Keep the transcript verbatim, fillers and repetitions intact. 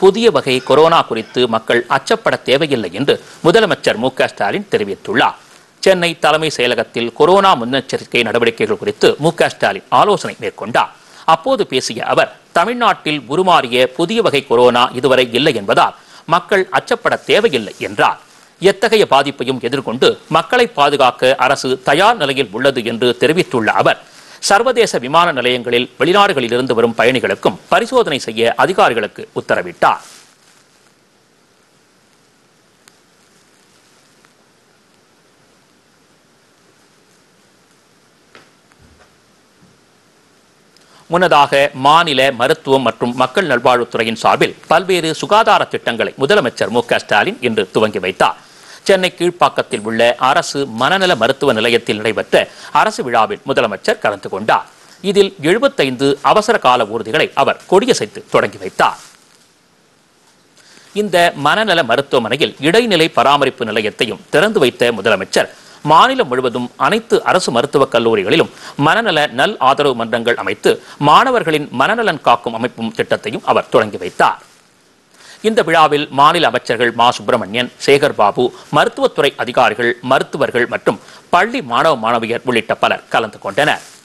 புதிய வகை கொரோனா குறித்து மக்கள் அச்சப்பட தேவையில்லை என்று முதலமைச்சர் மு க ஸ்டாலின் தெரிவித்துள்ளார். சென்னை தலைமை செயலகத்தில் கொரோனா முன்னெச்சரிக்கை நடவடிக்கைகள் குறித்து மு க ஸ்டாலின் ஆலோசனை மேற்கொண்டார். அப்போது பேசிய அவர், தமிழ்நாட்டில் உருமாறிய புதிய வகை கொரோனா இதுவரை இல்லை என்பதால் மக்கள் அச்சப்பட தேவையில்லை என்றார். எத்தகைய பாதிப்பையும் எதிர்கொண்டு மக்களை பாதுகாக்க அரசு தயார் நிலையில் உள்ளது என்று தெரிவித்துள்ள அவர், சர்வதேச விமான நிலையங்களில் வெளிநாடுகளில் இருந்து வரும் பயணிகளுக்கும் பரிசோதனை செய்ய அதிகாரிகளுக்கு உத்தரவிட்டார். முன்னதாக மாநில மருத்துவம் மற்றும் மக்கள் நல்வாழ்வுத்துறையின் சார்பில் பல்வேறு சுகாதார திட்டங்களை முதலமைச்சர் மு க ஸ்டாலின் இன்று துவங்கி வைத்தார். சென்னை கீழ்ப்பாக்கத்தில் உள்ள அரசு மனநல மருத்துவ நிலையத்தில் நடைபெற்ற அரசு விழாவில் முதலமைச்சர் கலந்து கொண்டார். இதில் எழுபத்தைந்து அவசர கால ஊர்திகளை அவர் கொடியசைத்து தொடங்கி வைத்தார். இந்த மனநல மருத்துவமனையில் இடைநிலை பராமரிப்பு நிலையத்தையும் திறந்து வைத்த முதலமைச்சர், மாநிலம் முழுவதும் அனைத்து அரசு மருத்துவக் கல்லூரிகளிலும் மனநல நல் ஆதரவு மன்றங்கள் அமைத்து மாணவர்களின் மனநலன் காக்கும் அமைப்பும் திட்டத்தையும் அவர் தொடங்கி வைத்தார். இந்த விழாவில் மாநில அமைச்சர்கள் மா சுப்பிரமணியன், சேகர் பாபு, மருத்துவத்துறை அதிகாரிகள், மருத்துவர்கள் மற்றும் பள்ளி மாணவ மாணவியர் உள்ளிட்ட பலர் கலந்து கொண்டனர்.